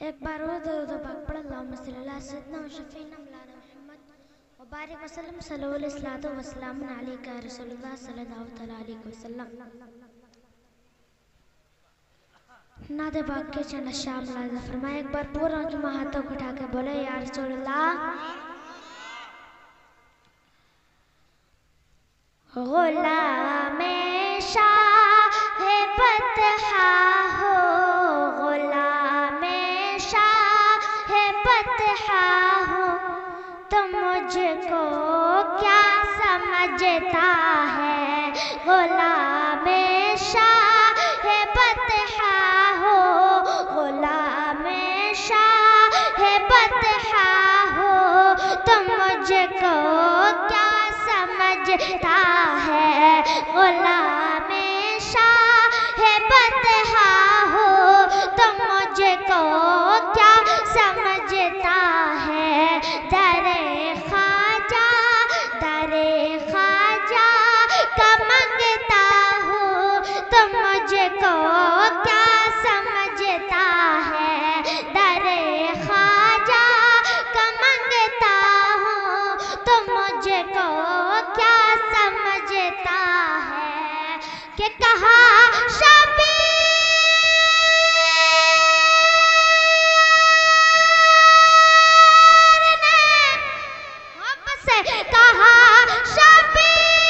एक बार वो दो पाक पढ़ अल्लाहुम्मा सल्ली अला सय्यिदना व शफीना मौलाना मुहम्मद व बारिक वसल्लम सल्लल्लाहु अलैहि रसूलुल्लाह सल्लल्लाहु अलैहि वसल्लम। नादे पाक के चंद शाम लाज़ फरमाए। एक बार पूरा की माँ हाथों को उठा के बोले या रसूलुल्लाह। गुलामे शाह बतहा हो, गुलामे शाह बतहा हो, तो मुझको क्या समझता है। गुलामे शाह बतहा हो, गुलामे शाह बतहा हो, तो मुझको क्या समझता है। गुलामे शाह बतहा हो, तो मुझको क्या समझता है। दरे ख्वाजा का मंगता हूँ, तो मुझको क्या समझता है। दरे ख्वाजा का मंगता हूँ, तो मुझको क्या समझता है। कि कहा शबीर ने वापस से कहा शबीर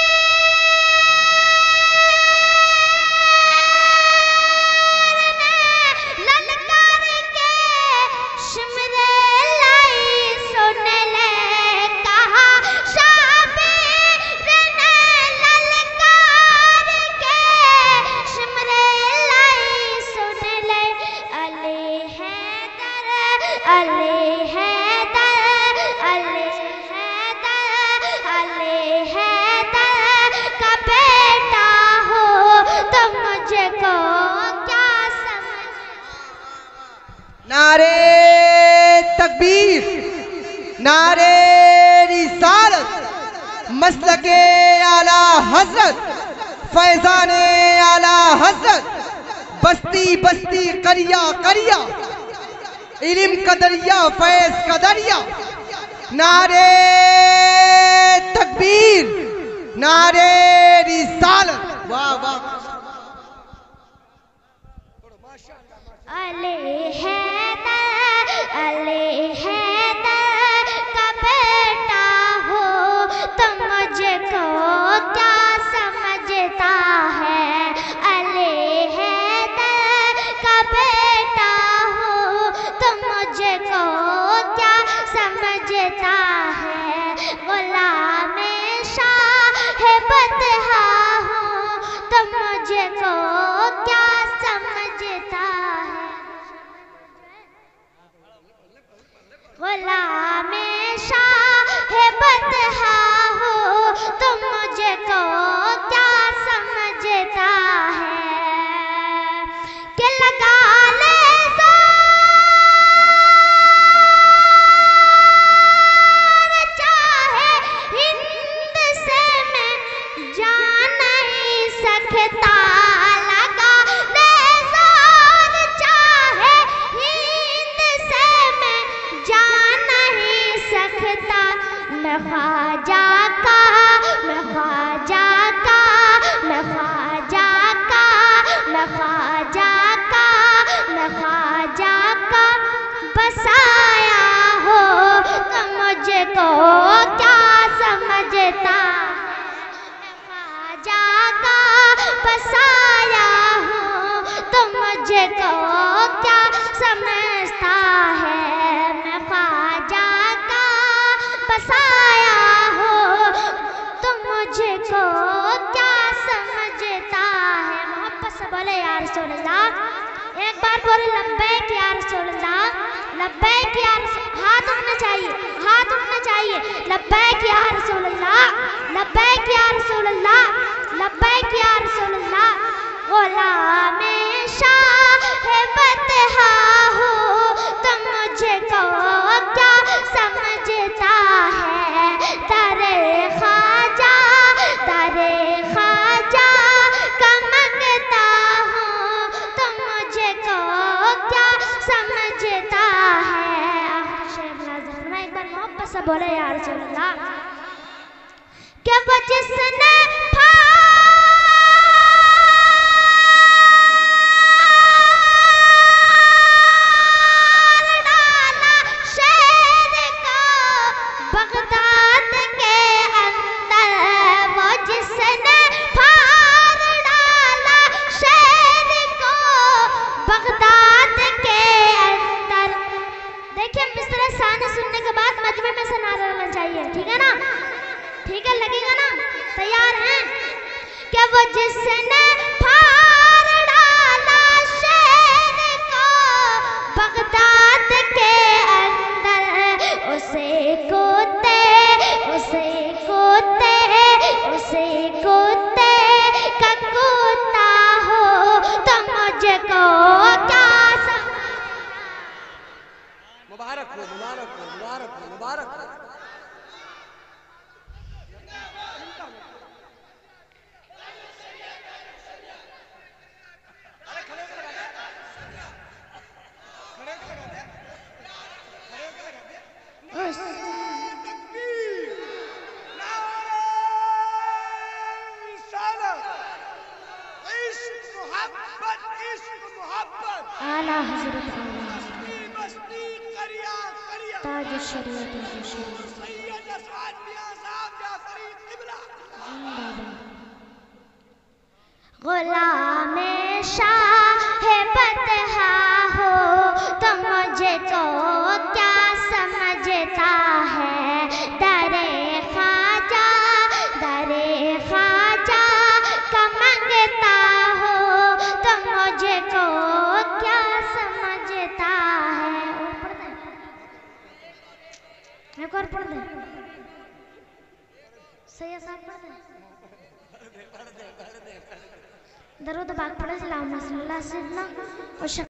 ने ललकार के शिमरे लाई सुन ले। कहा शबीर ने ललकार के शिमरे लाई सुन ले। अली हैदर, अली हैदर, अली हैदर, अली हैदर का बेटा हो, तो मुझको क्या समझ। नारे तकबीर, नारे रिसालत, मसलके आला हजरत, फैजाने आला हजरत, बस्ती बस्ती करिया करिया, इल्म कदरिया फैज कदरिया। नारे तकबीर, नारे रिसालत। वाह वाह। अली हैदर, अली हैदर का बेटा हो, तो मुझको क्या समझता है। अली हैदर का बेटा हो, तो मुझको क्या समझता है। गुलामे शाह बतहा हो, तो मुझको क्या समझता है। गुलामे शाह बतहा हो, तो मुझको क्या समझता है। कि लगा ले जोर, चाहे हिंद से मैं जा नहीं सकता। लगा ले जोर, चाहे हिंद से मैं जा नहीं सकता। मैं ख्वाजा का, मैं ख्वाजा का, मैं ख्वाजा का, मैं ख्वाजा का, मैं ख्वाजा का बसाया हो, तो मुझको क्या समझता है। मैं ख्वाजा का बसाया हो, तो मुझको क्या समझता है। मैं ख्वाजा का बसाया हो, तो मुझको क्या समझता है। मोहब्बत से बोले या रसूलल्लाह। एक बार बोले लब्बैक या रसूलल्लाह, लब्बैक या हाथ उठना चाहिए, हाथ उठना चाहिए। लब्बैक या रसूलल्लाह, लब्बैक या रसूलल्लाह, लब्बैक या रसूलल्लाह। गुलामे शाह बतहा हो, तो मुझको क्या समझता है। दरे ख्वाजा का मंगता हूँ, तो मुझको क्या समझता सब बोले या रसूल अल्लाह। क्या वो जिसने बगदाद के अंदर, वो जिसने फाड़ डाला शेर को बगदाद के अंदर। देखिए मिसरा शान सुनने के बाद मजमे में से नारा लगना चाहिए, ठीक है ना? ठीक है, लगेगा ना? तैयार हैं? क्या वो जिसने फाड़ डाला शेर को बगदाद के अंदर, उसे कोते ककूता हो तो मुझको क्या मुबारक हो, मुबारक हो, मुबारक हो, मुबारक हो। आला हज़रत ताज शरीयत गुलाम शाह बतहा हो तो मुझे को क्या समझता है, दरे ख्वाजा का मंगता हो तो मुझे को क्या समझता है। एक और पढ़ दे, सही साहब पढ़ दे। दरूद पाक पढ़े, सलाम अलैहि वसल्लम।